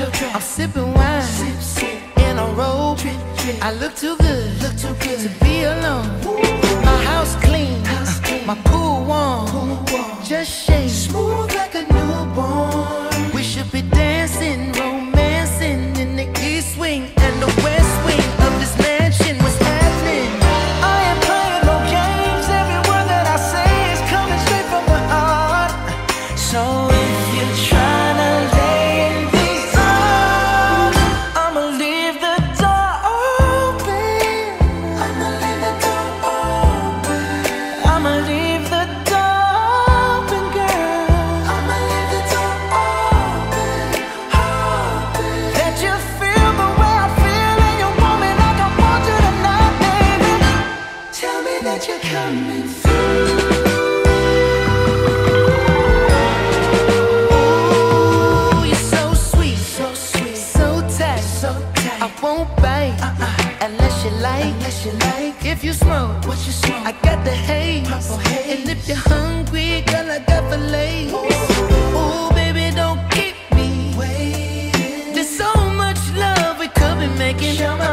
I'm sipping wine in a robe. I look too good to be alone. My house clean, my pool warm. Just shake smooth like a newborn. We should be dancing, romancing in the east wing and the west wing of this mansion. What's happening? I ain't playing no games. Every word that I say is coming straight from the heart. So if you're trying to lay in these arms, I'ma leave the door open. I'ma leave the door open. I'ma leave the door open, girl. I'ma leave the door open, open. Let you feel the way I feel, and you want me like I want you tonight, baby. Tell me that you're coming through. Ooh, you're so sweet, so tight. I won't bite unless you like. If you smoke, what you smoke? I got the haze. And if you're hungry, girl, I got fillets. Ooh, baby, don't keep me waiting. There's so much love we could be making.